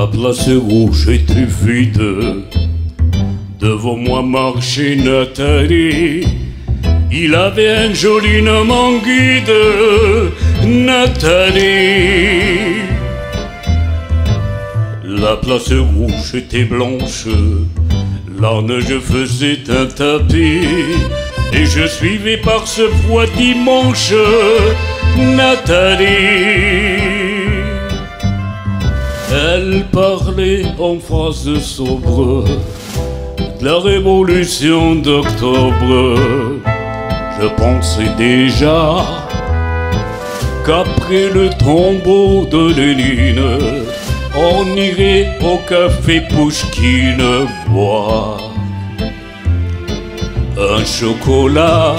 La place rouge était vide. Devant moi marchait Nathalie. Il avait un joli nom en guide, Nathalie. La place rouge était blanche, la neige faisait un tapis, et je suivais par ce froid dimanche Nathalie. Elle parlait en phrases sobres de la révolution d'octobre. Je pensais déjà qu'après le tombeau de Lénine, on irait au café Pouchkine boire un chocolat.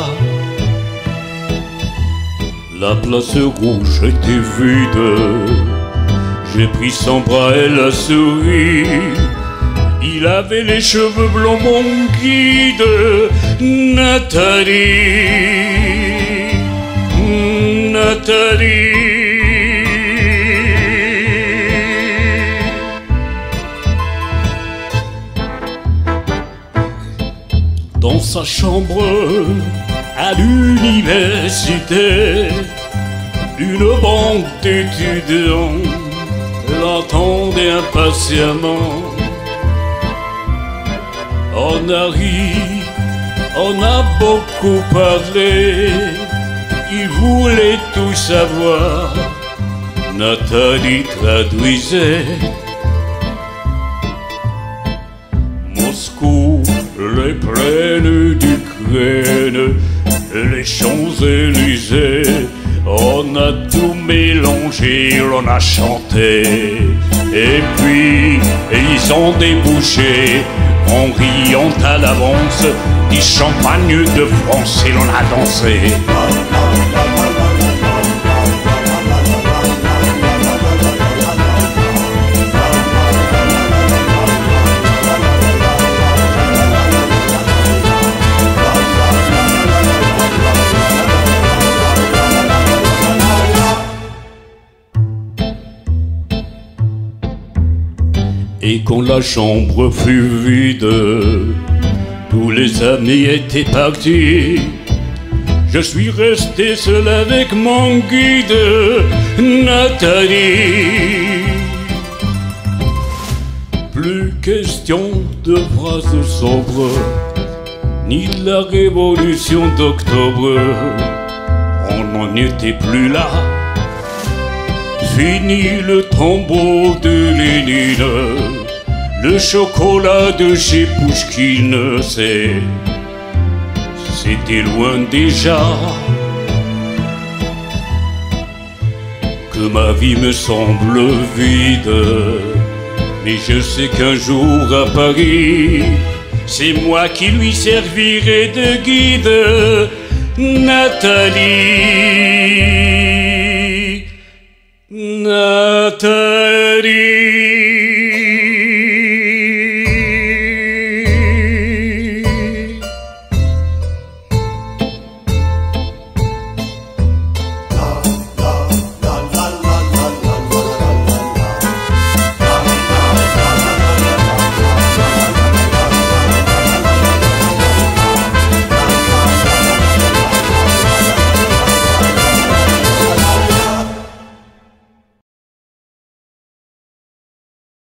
La place rouge était vide. J'ai pris son bras, elle a souri. Il avait les cheveux blonds, mon guide, Nathalie, Nathalie. Dans sa chambre à l'université, une bande d'étudiants l'attendait impatiemment. On a ri, on a beaucoup parlé, ils voulaient tout savoir. Nathalie traduisait. Moscou, les plaines d'Ukraine, les Champs-Élysées, on a tout mélangé, on a chanté. Et puis, ils ont débouché en riant à l'avance du champagne de France, et l'on a dansé. Et quand la chambre fut vide, tous les amis étaient partis. Je suis resté seul avec mon guide, Nathalie. Plus question de phrases sobres, ni de la révolution d'octobre. On n'en était plus là. Fini le tombeau de Lénine, le chocolat de chez Pouchkine, c'était loin déjà. Que ma vie me semble vide, mais je sais qu'un jour à Paris, c'est moi qui lui servirai de guide, Nathalie. Nathalie.